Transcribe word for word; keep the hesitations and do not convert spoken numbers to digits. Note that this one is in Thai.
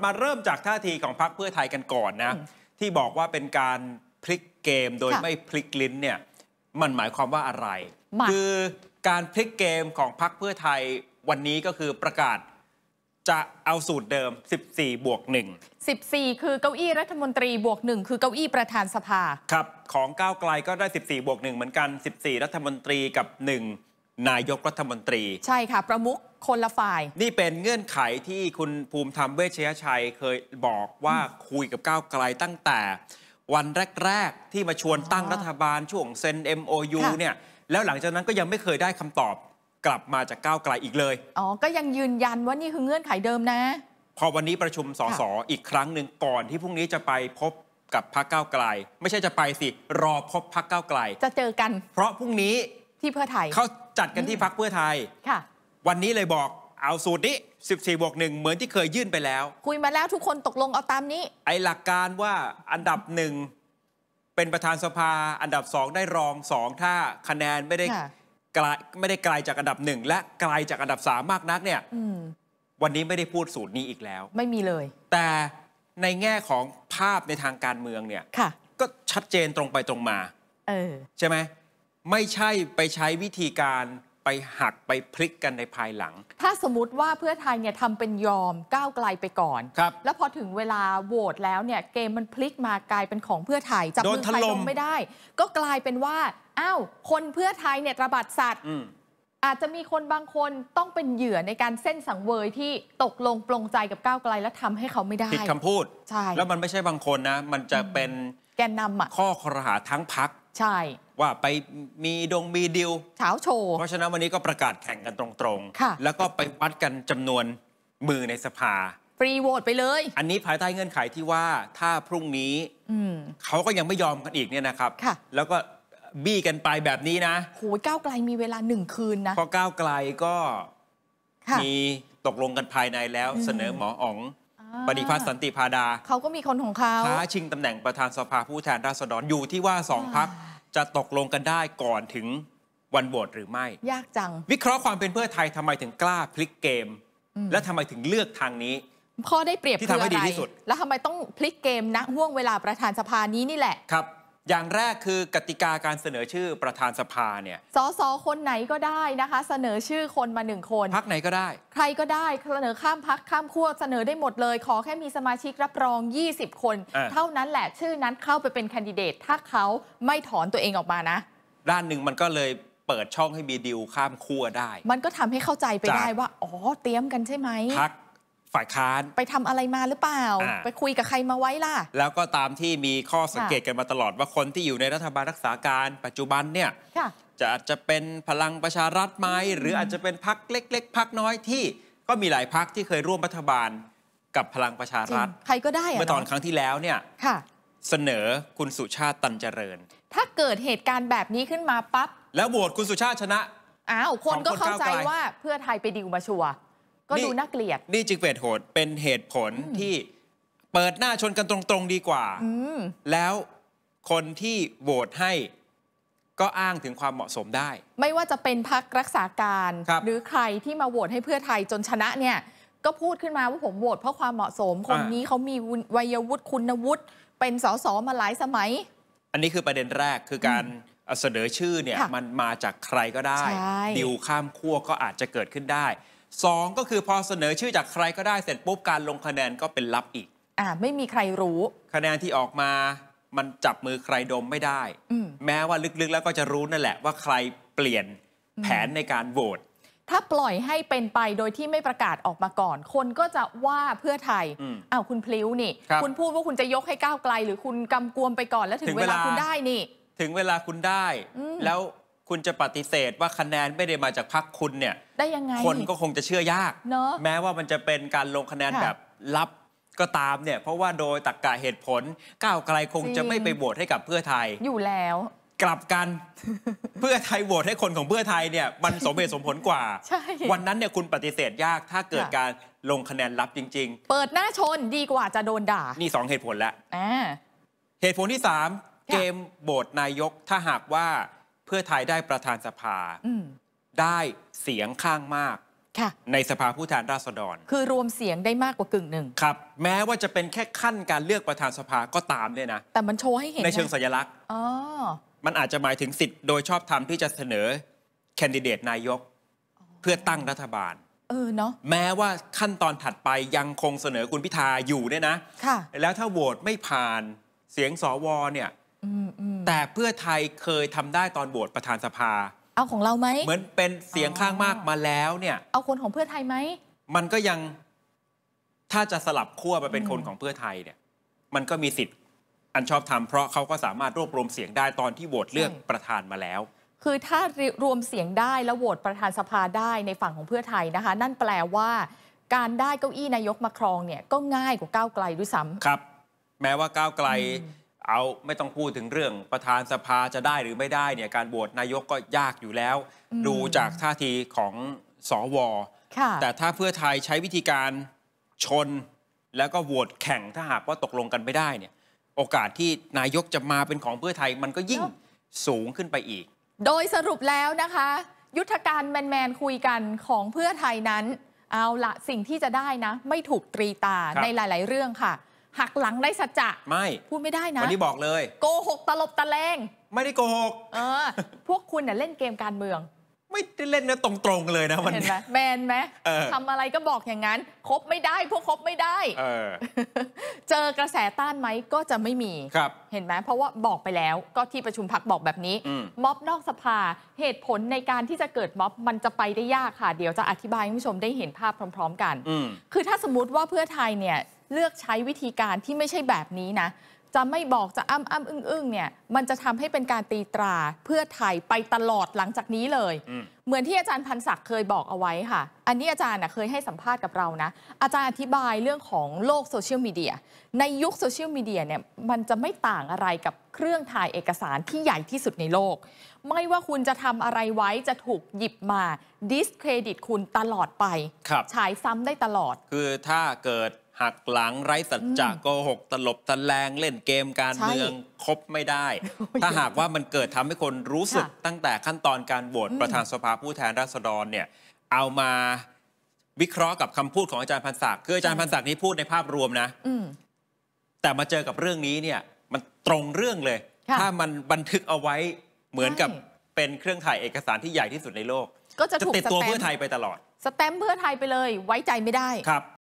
มาเริ่มจากท่าทีของพรรคเพื่อไทยกันก่อนนะที่บอกว่าเป็นการพลิกเกมโดยไม่พลิกลิ้นเนี่ยมันหมายความว่าอะไรคือการพลิกเกมของพรรคเพื่อไทยวันนี้ก็คือประกาศจะเอาสูตรเดิมสิบสี่บวกหนึ่งสิบสี่คือเก้าอี้รัฐมนตรีบวกหนึ่งคือเก้าอี้ประธานสภาครับของก้าวไกลก็ได้สิบสี่บวกหนึ่งเหมือนกันสิบสี่รัฐมนตรีกับหนึ่งนายกรัฐมนตรีใช่ค่ะประมุขคนละฝ่ายนี่เป็นเงื่อนไขที่คุณภูมิธรรมเวชยชัยเคยบอกว่าคุยกับก้าวไกลตั้งแต่วันแรกๆที่มาชวนตั้งรัฐบาลช่วงเซ็น เอ็ม โอ ยู เนี่ยแล้วหลังจากนั้นก็ยังไม่เคยได้คำตอบกลับมาจากก้าวไกลอีกเลยอ๋อก็ยังยืนยันว่านี่คือเงื่อนไขเดิมนะพอวันนี้ประชุมสสอีกครั้งหนึ่งก่อนที่พรุ่งนี้จะไปพบกับพรรคก้าวไกลไม่ใช่จะไปสิรอพบพรรคก้าวไกลจะเจอกันเพราะพรุ่งนี้ที่เพื่อไทยเขาจัดกันที่พรรคเพื่อไทยค่ะวันนี้เลยบอกเอาสูตรนี้สิบสี่บวกหนึ่งเหมือนที่เคยยื่นไปแล้วคุยมาแล้วทุกคนตกลงเอาตามนี้ไอ้หลักการว่าอันดับหนึ่งเป็นประธานสภาอันดับสองได้รองสองถ้าคะแนนไม่ได้ไกลไม่ได้ไกลจากอันดับหนึ่งและไกลจากอันดับสามมากนักเนี่ยวันนี้ไม่ได้พูดสูตรนี้อีกแล้วไม่มีเลยแต่ในแง่ของภาพในทางการเมืองเนี่ยก็ชัดเจนตรงไปตรงมาเออใช่ไหมไม่ใช่ไปใช้วิธีการไปหักไปพลิกกันในภายหลังถ้าสมมติว่าเพื่อไทยเนี่ยทำเป็นยอมก้าวไกลไปก่อนแล้วพอถึงเวลาโหวตแล้วเนี่ยเกมมันพลิกมากลายเป็นของเพื่อไทยจับมือใครลงไม่ได้ก็กลายเป็นว่าอ้าวคนเพื่อไทยเนี่ยตระบัดสัตว์อาจจะมีคนบางคนต้องเป็นเหยื่อในการเส้นสังเวยที่ตกลงปลงใจกับก้าวไกลและทำให้เขาไม่ได้ผิดคำพูดใช่แล้วมันไม่ใช่บางคนนะมันจะเป็นแกนนำอ่ะข้อครหาทั้งพรรคใช่ว่าไปมีดงมีดิวเฉาโชว์เพราะฉะนั้นวันนี้ก็ประกาศแข่งกันตรงๆแล้วก็ไปวัดกันจำนวนมือในสภาฟรีโหวตไปเลยอันนี้ภายใต้เงื่อนไขที่ว่าถ้าพรุ่งนี้เขาก็ยังไม่ยอมกันอีกเนี่ยนะครับแล้วก็บี้กันไปแบบนี้นะโหก้าวไกลมีเวลาหนึ่งคืนนะพอก้าวไกลก็มีตกลงกันภายในแล้วเสนอหมออ๋องปฏิพัฒน์สันติพาดาเขาก็มีคนของเขาท้าชิงตำแหน่งประธานสภาผู้แทนราษฎรอยู่ที่ว่าสองพรรคจะตกลงกันได้ก่อนถึงวันโหวตหรือไม่ยากจังวิเคราะห์ความเป็นเพื่อไทยทำไมถึงกล้าพลิกเกมและทำไมถึงเลือกทางนี้ข้อได้เปรียบที่ทำให้ดีที่สุดแล้วทำไมต้องพลิกเกมณห่วงเวลาประธานสภานี้นี่แหละครับอย่างแรกคือกติกาการเสนอชื่อประธานสภาเนี่ยสสคนไหนก็ได้นะคะเสนอชื่อคนมาหนึ่งคนพรรคไหนก็ได้ใครก็ได้เสนอข้ามพรรคข้ามขั้วเสนอได้หมดเลยขอแค่มีสมาชิกรับรองยี่สิบคนเท่านั้นแหละชื่อนั้นเข้าไปเป็นแคนดิเดตถ้าเขาไม่ถอนตัวเองออกมานะด้านหนึ่งมันก็เลยเปิดช่องให้มีดิวข้ามขั้วได้มันก็ทำให้เข้าใจไปได้ว่าอ๋อเตรียมกันใช่ไหมพรรคฝ่ายค้านไปทำอะไรมาหรือเปล่าไปคุยกับใครมาไว้ล่ะแล้วก็ตามที่มีข้อสังเกตกันมาตลอดว่าคนที่อยู่ในรัฐบาลรักษาการปัจจุบันเนี่ยจะอาจจะเป็นพลังประชารัฐไหมหรืออาจจะเป็นพรรคเล็กๆพรรคน้อยที่ก็มีหลายพรรคที่เคยร่วมรัฐบาลกับพลังประชารัฐใครก็ได้เมื่อตอนครั้งที่แล้วเนี่ยเสนอคุณสุชาติตันเจริญถ้าเกิดเหตุการณ์แบบนี้ขึ้นมาปั๊บแล้วโหวตคุณสุชาติชนะอ้าวคนก็เข้าใจว่าเพื่อไทยไปดิวมาชัวร์ก็ดูน่าเกลียดนี่จึงเป็นเหตุเป็นเหตุผลที่เปิดหน้าชนกันตรงๆดีกว่าแล้วคนที่โหวตให้ก็อ้างถึงความเหมาะสมได้ไม่ว่าจะเป็นพรรครักษาการหรือใครที่มาโหวตให้เพื่อไทยจนชนะเนี่ยก็พูดขึ้นมาว่าผมโหวตเพราะความเหมาะสมคนนี้เขามีวัยวุฒิคุณวุฒิเป็นสสมาหลายสมัยอันนี้คือประเด็นแรกคือการเสนอชื่อเนี่ยมันมาจากใครก็ได้ดิวข้ามขั้วก็อาจจะเกิดขึ้นได้สองก็คือพอเสนอชื่อจากใครก็ได้เสร็จปุ๊บการลงคะแนนก็เป็นลับอีกอ่าไม่มีใครรู้คะแนนที่ออกมามันจับมือใครดมไม่ได้แม้ว่าลึกๆแล้วก็จะรู้นั่นแหละว่าใครเปลี่ยนแผนในการโหวตถ้าปล่อยให้เป็นไปโดยที่ไม่ประกาศออกมาก่อนคนก็จะว่าเพื่อไทยอ้าวคุณพลิ้วนี่ คุณพูดว่าคุณจะยกให้ก้าวไกลหรือคุณกำกวมไปก่อนแล้วถึงเวลาคุณได้นี่ถึงเวลาคุณได้แล้วคุณจะปฏิเสธว่าคะแนนไม่ได้มาจากพรรคคุณเนี่ยได้ยังไงคนก็คงจะเชื่อยากเนอะแม้ว่ามันจะเป็นการลงคะแนนแบบลับก็ตามเนี่ยเพราะว่าโดยตรรกะเหตุผลก้าวไกลคงจะไม่ไปโหวตให้กับเพื่อไทยอยู่แล้วกลับกัน เพื่อไทยโหวตให้คนของเพื่อไทยเนี่ยมันสมเหตุสมผลกว่าวันนั้นเนี่ยคุณปฏิเสธยากถ้าเกิดการลงคะแนนลับจริงๆเปิดหน้าชนดีกว่าจะโดนด่านี่สองเหตุผลแล้วเหตุผลที่สามเกมโหวตนายกถ้าหากว่าเพื่อไทยได้ประธานสภาได้เสียงข้างมากในสภาผู้แทนราษฎรคือรวมเสียงได้มากกว่ากึ่งหนึ่งครับแม้ว่าจะเป็นแค่ขั้นการเลือกประธานสภาก็ตามเนี่ยนะแต่มันโชว์ให้เห็นในเชิงสัญลักษณ์อ๋อมันอาจจะหมายถึงสิทธิ์โดยชอบธรรมที่จะเสนอแคนดิเดตนายกเพื่อตั้งรัฐบาลเออเนาะแม้ว่าขั้นตอนถัดไปยังคงเสนอคุณพิธาอยู่เนี่ยนะค่ะแล้วถ้าโหวตไม่ผ่านเสียงสวเนี่ยแต่เพื่อไทยเคยทำได้ตอนโหวตประธานสภาเอาของเราไหมเหมือนเป็นเสียงข้างมากมาแล้วเนี่ยเอาคนของเพื่อไทยไหมมันก็ยังถ้าจะสลับขั้วมาเป็นคนของเพื่อไทยเนี่ยมันก็มีสิทธิ์อันชอบธรรมเพราะเขาก็สามารถรวบรวมเสียงได้ตอนที่โหวตเลือกประธานมาแล้วคือถ้ารวมเสียงได้แล้วโหวตประธานสภาได้ในฝั่งของเพื่อไทยนะคะนั่นแปลว่าการได้เก้าอี้นายกมาครองเนี่ยก็ง่ายกว่าก้าวไกลด้วยซ้ำครับแม้ว่าก้าวไกลเอาไม่ต้องพูดถึงเรื่องประธานสภาจะได้หรือไม่ได้เนี่ยการโหวตนายกก็ยากอยู่แล้วดูจากท่าทีของสวแต่ถ้าเพื่อไทยใช้วิธีการชนแล้วก็โหวตแข่งถ้าหากว่าตกลงกันไม่ได้เนี่ยโอกาสที่นายกจะมาเป็นของเพื่อไทยมันก็ยิ่งสูงขึ้นไปอีกโดยสรุปแล้วนะคะยุทธการแมนๆคุยกันของเพื่อไทยนั้นเอาละสิ่งที่จะได้นะไม่ถูกตรีตาในหลายๆเรื่องค่ะหักหลังได้สัจจะไม่พูดไม่ได้นะวันนี้บอกเลยโกหกตลบตะเลงไม่ได้โกหกเออพวกคุณน่ะเล่นเกมการเมืองไม่ได้เล่นนะตรงๆเลยนะวันนี้เห็นไหมแมนไหมทำอะไรก็บอกอย่างนั้นคบไม่ได้พวกคบไม่ได้เออเจอกระแสต้านไหมก็จะไม่มีครับเห็นไหมเพราะว่าบอกไปแล้วก็ที่ประชุมพรรคบอกแบบนี้ม็อบนอกสภาเหตุผลในการที่จะเกิดม็อบมันจะไปได้ยากค่ะเดี๋ยวจะอธิบายให้ผู้ชมได้เห็นภาพพร้อมๆกันคือถ้าสมมุติว่าเพื่อไทยเนี่ยเลือกใช้วิธีการที่ไม่ใช่แบบนี้นะจะไม่บอกจะอ้ำอ้ำอึ้งอึ้งเนี่ยมันจะทำให้เป็นการตีตราเพื่อไทยไปตลอดหลังจากนี้เลยเหมือนที่อาจารย์พันศักดิ์เคยบอกเอาไว้ค่ะอันนี้อาจารย์เคยให้สัมภาษณ์กับเรานะอาจารย์อธิบายเรื่องของโลกโซเชียลมีเดียในยุคโซเชียลมีเดียเนี่ยมันจะไม่ต่างอะไรกับเครื่องถ่ายเอกสารที่ใหญ่ที่สุดในโลกไม่ว่าคุณจะทำอะไรไว้จะถูกหยิบมาดิสเครดิตคุณตลอดไปฉายซ้ำได้ตลอดคือถ้าเกิดหักหลังไร้สัจจะโกหกตลบตะแลงเล่นเกมการเมืองคบไม่ได้ถ้าหากว่ามันเกิดทำให้คนรู้สึกตั้งแต่ขั้นตอนการโหวตประธานสภาผู้แทนราษฎรเนี่ยเอามาวิเคราะห์กับคำพูดของอาจารย์พันศักดิ์คืออาจารย์พันศักดิ์นี้พูดในภาพรวมนะแต่มาเจอกับเรื่องนี้เนี่ยมันตรงเรื่องเลยถ้ามันบันทึกเอาไว้เหมือนกับเป็นเครื่องถ่ายเอกสารที่ใหญ่ที่สุดในโลกก็จะถูกติดตัวเพื่อไทยไปตลอดสแตมป์เพื่อไทยไปเลยไว้ใจไม่ได้ครับ